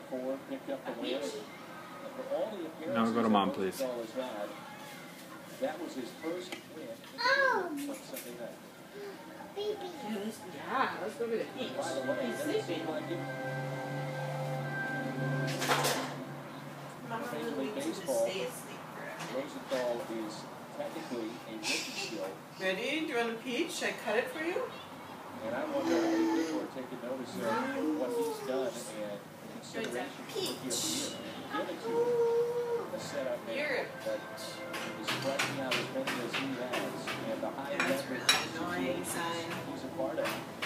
picked up the win. And for all the appearances No, go to mom, please. That was his first win on Sunday night. Baby. Yeah, let's go get a peach. By the way, he's sleeping. Major League Baseball, Rosenthal is technically a rookie still. Ready? Do you want a peach? Should I cut it for you? And I wonder how many people are taking notice of what he's done and consideration for Rookie of the Year. And give it to the setup man that is striking out as many as he has, and the high leverage annoying sign. he's a part of.